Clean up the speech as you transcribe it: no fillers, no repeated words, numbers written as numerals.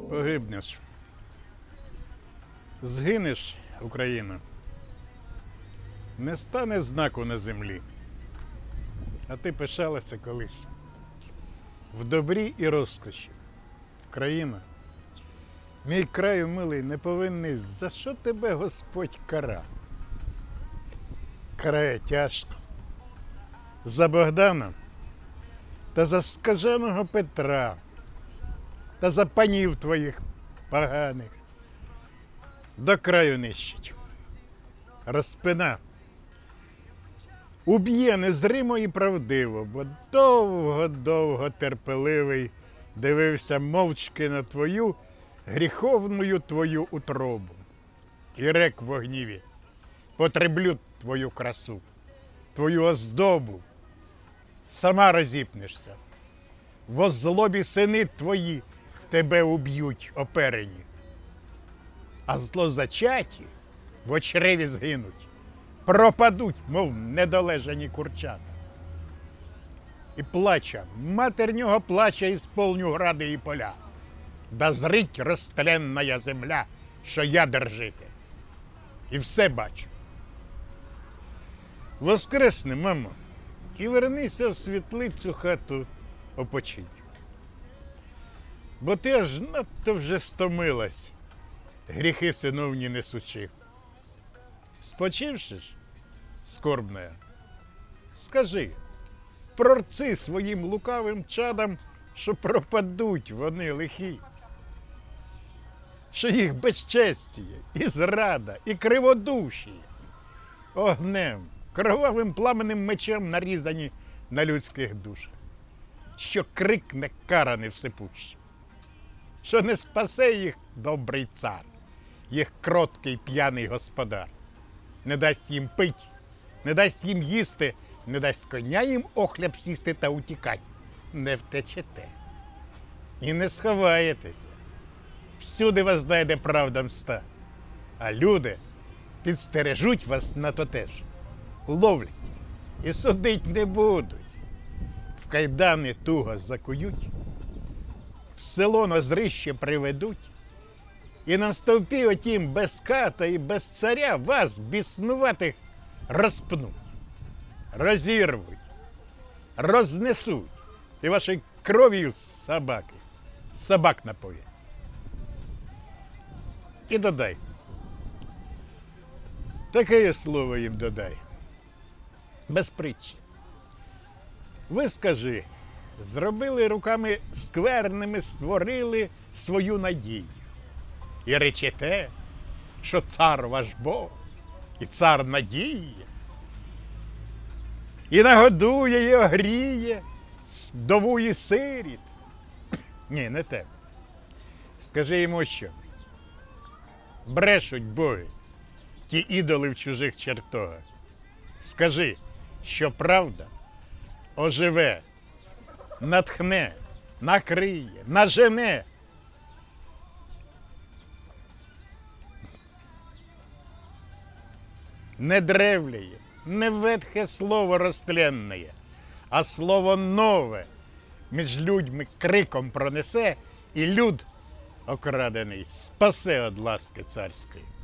Погибнеш. Згинеш, Україна. Не стане знаку на землі. А ти пишалася колись. В добрі і розкоші. Країна. Мій краю милий, неповинний, за що тебе Господь кара? Карає тяжко. За Богдана та за скаженого Петра та за панів твоїх поганих. До краю нищить. Розпина. Уб'є незримо і правдиво, бо довго-довго терпеливий дивився мовчки на твою гріховною твою утробу. І рек в гніві: потреблю твою красу, твою оздобу. Сама розіпнешся. Во злобі сини твої тебе уб'ють оперені. А злозачаті в чреві згинуть, пропадуть, мов недолежані курчата. І плача, матернього плача ісполню гради і поля, да зрить розтленная земля, що я держитель. І все бачу. Воскресни, мамо, і вернися в світлицю хату опочинь. Бо ти аж надто вже стомилась, гріхи синовні несучи. Спочивши ж, скорбная, скажи, прорци своїм лукавим чадам, що пропадуть вони лихі, що їх безчестіє, і зрада, і криводуші огнем, кровавим пламенним мечем нарізані на людських душах, що крикне караний всепущий, що не спасе їх добрий цар, їх кроткий п'яний господар, не дасть їм пить, не дасть їм їсти, не дасть коня їм охляб сісти та утікать. Не втечете і не сховаєтеся. Всюди вас знайде правда мста, а люди підстережуть вас на то теж, уловлять і судить не будуть. В кайдани туго закують, в село на зрище приведуть, і на стовпі отім без ката і без царя вас, біснуватих, розпнуть, розірвуть, рознесуть, і вашою кров'ю собак напоять. І додай. Таке слово їм додай. Без притчі. Ви скажи, зробили руками скверними, створили свою надію. І речете, що цар ваш Бог, і цар надіє, і нагодує, і огріє вдову і сиріт. Ні, не те. Скажи йому що? Брешуть боги, ті ідоли в чужих чертогах. Скажи, що правда оживе, натхне, накриє, нажене. Не древляє, не ветхе слово розтленне, а слово нове між людьми криком пронесе, і люд окрадений спасе од ласки царської.